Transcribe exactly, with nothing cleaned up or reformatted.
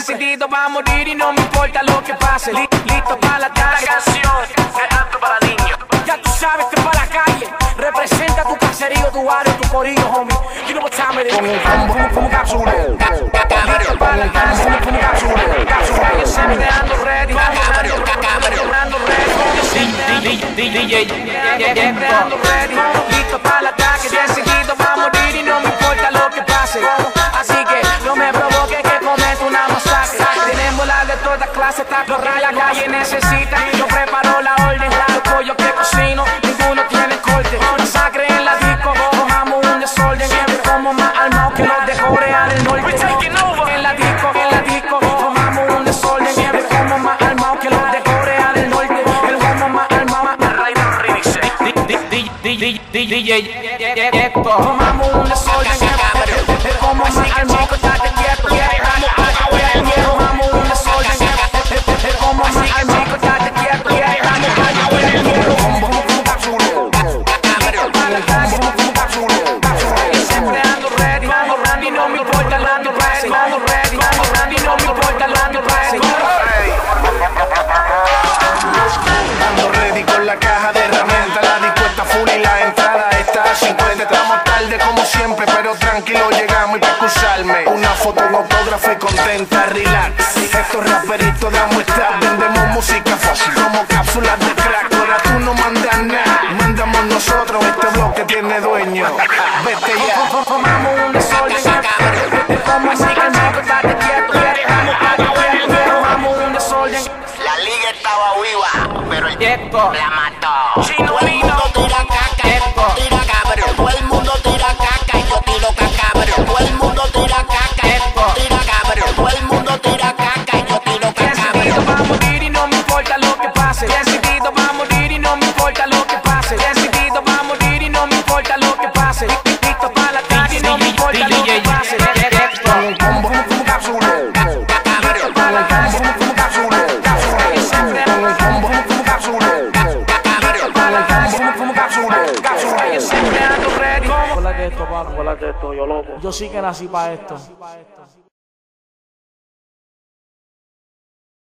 Decidido va a morir y no me importa lo que pase. Li- Listo para la calle. Esta canción es apto para niños. Ya tú sabes que para la calle representa tu caserío, tu barrio, tu corillo, homie. You know what time it is. Como, como, como, como capsulero. Listo para la calle, como, como capsulero. Capsulero. Yo siempre ando ready. Ando ready. D J Siempre ando ready. Listo para el ataque. Decidido va a morir y no me importa lo que pase. Así que no me provoque que cometa una masacre. Tenemos la de toda clase, taco, raya, calle necesita. Yo preparo la orden, los pollos que cocino, ninguno tiene corte. Masacre en la disco, tomamos un desorden. Como más armados que los de Corea del Norte. En la disco, en la disco, tomamos un desorden. Como más armados que los de Corea del Norte. El como más armado, D J tomamos un desorden. Como más armado que estate quieto. Tomamos un desorden. Como más armado que estate quieto. Siempre ando ready, ando ready, no me importa el ando ready, ando ready, ando ready, no me importa el ando ready. Ando ready con la caja de herramientas, la disco está full y la entrada está a cincuenta. Estamos tarde como siempre, pero tranquilo llegamos y para excusarme. Una foto, un autógrafo y contenta, relax. Estos raperitos de muestra, vendemos música fácil como cápsulas de crack. Ahora tú no mandas nada, mandamos nosotros, este bloque tiene dueño. Vete ya. Tomamos un desorden. Como más armado que estate quieto. Tomamos un desorden. La liga estaba viva, pero el Esto. la mató. Chino Todo el vino. mundo tira caca, Esto. tira cabrón. Todo el mundo tira caca y yo tiro cacabrón. Todo el mundo tira caca, Esto. tira cabrón. Todo el mundo tira caca y yo tiro Decidido cacabrón. va a morir y no me importa lo que pase. Decidido va a morir y no me importa lo que pase. Decidido va a morir y no me importa lo que pase. Listo para la calle y no me importa lo que pase. Como, como, como capsulero. Listo para la calle como capsulero. Capsulero. Siempre ando Como, como, como capsulero. listo para la calle como como capsulero. Capsulero. Siempre ando ready. Hola que esto, papi. Hola que esto, yo loco. Yo sí que nací para esto.